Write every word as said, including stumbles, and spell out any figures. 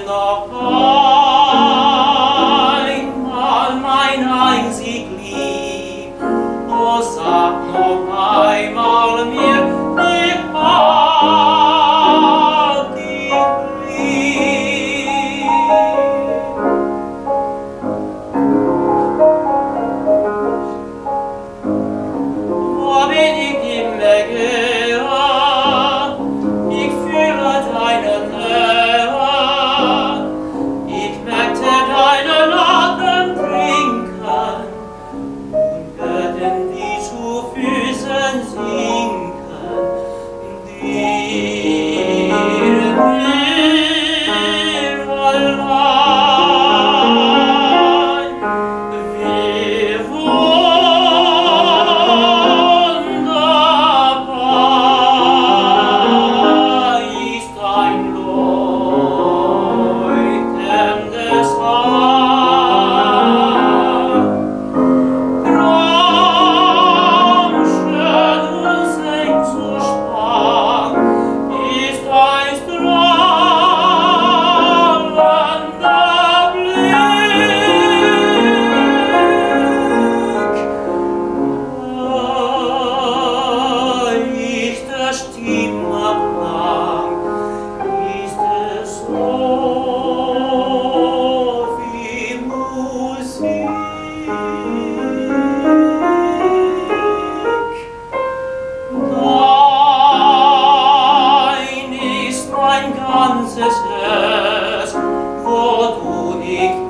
noch einmal mein einzig Lieb, o sag noch einmal mir, ich hab dich lieb. Wo bin ich immer gehört, ich fühle deine Nähe, ich möchte deinen Atem trinken und werden wie zu Füßen sinken, dir, dir allein. Wie wunderbar ist dein leuchtendes Haar. Traumschön und sehnsuchtstark ist dein strahlender Blick. Leichte Stimme klang, ist es so wie Musik. Dein ist mein ganzes Herz, wo du nicht